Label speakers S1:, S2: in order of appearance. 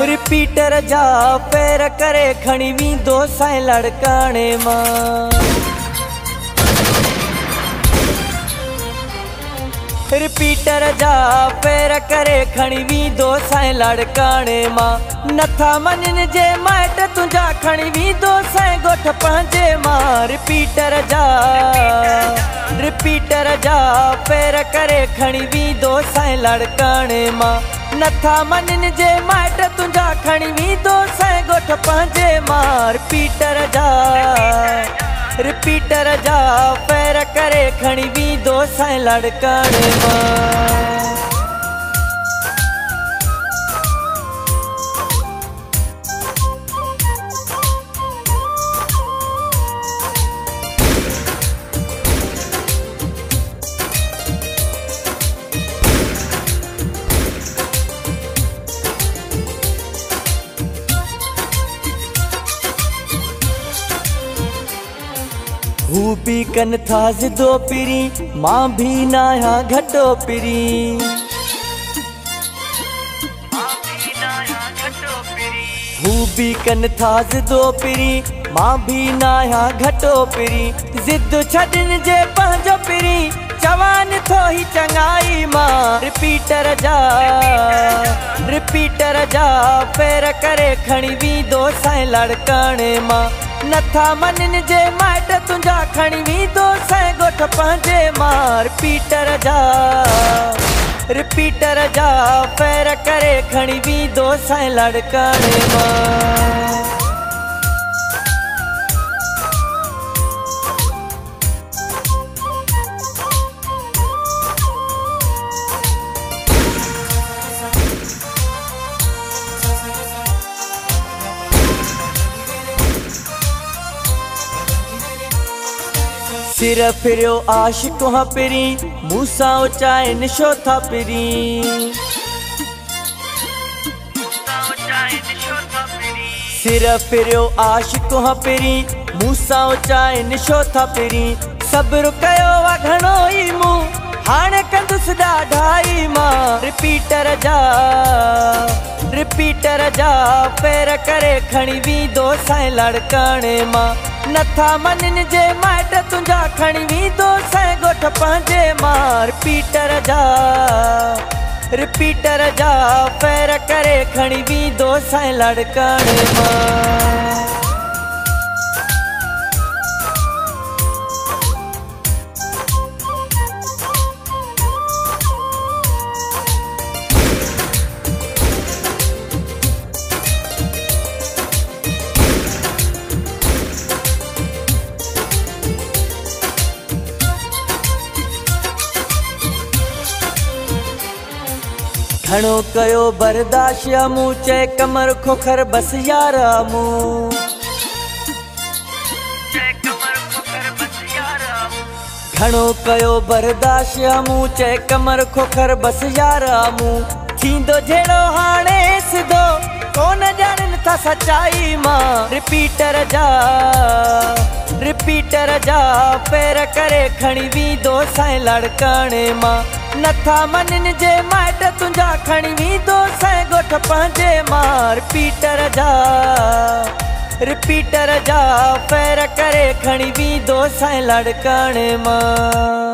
S1: Repeater जा पैर करे खणी वींदो साईं लड़काणे मां। रिपीटर जा पैर करे खणी वींदो साईं लड़काणे मां। नथा मञनि जे माइट तुंहिंजा खणी वींदो साईं ॻोठ पंहिंजे मां। रिपीटर जा पैर करे खणी वींदो साईं लड़काणे मां। नथा मञनि जे माइट तुंहिंजा खणी वींदो साईं ॻोठ पंहिंजे मां। रिपीटर जा पैर करे खणी वींदो साईं लड़काणे मां। हू भी कन था ज़िदो पिरी मां भी नाया घटो पिरी। हू भी कन था ज़िदो पिरी मां भी नाया घटो पिरी। ज़िद छॾनि जे पंहिंजो पिरी जवान थो ही चङाई मां। रिपीटर जा पैर करे खणी वींदो साईं लड़काणे मां। नथा मञनि जे माइट तुंहिंजा खणी वींदो साईं ॻोठ पंहिंजे मां। रिपीटर जा पैर करे खणी वींदो साईं लड़काणे मां। सिर फिरियो आशिक हा पिरी मूंसां उचाइन छो था पिरी। सिर फिरियो आशिक हा पिरी मूंसां उचाइन छो था पिरी। सब्र कयो वा घणो ई मूं हाणे कंदुसि ॾाढाई मां। रिपीटर जा पैर करे खणी वींदो साईं लड़काणे मां। नथा मञनि जे माइट तुंहिंजा खणी वींदो साईं ॻोठ पंहिंजे मां। रिपीटर जा पैर करे खणी वींदो साईं लड़काणे मां। घणो कयो बर्दाश्त मूं चए कमर खोखर बस यारा मूं। घणो कयो बर्दाश्त मूं चए कमर खोखर बस यारा मूं। थींदो जहिड़ो हाणे सिधो कोन ॼाणनि था सचाई मां। रिपीटर जा पैर करे खणी वींदो साईं लड़काणे मां। नथा मञनि जे माइट तुंहिंजा खणी वींदो साईं ॻोठ पंहिंजे मां। रिपीटर जा पैर करे खणी वींदो साईं लड़काणे मां।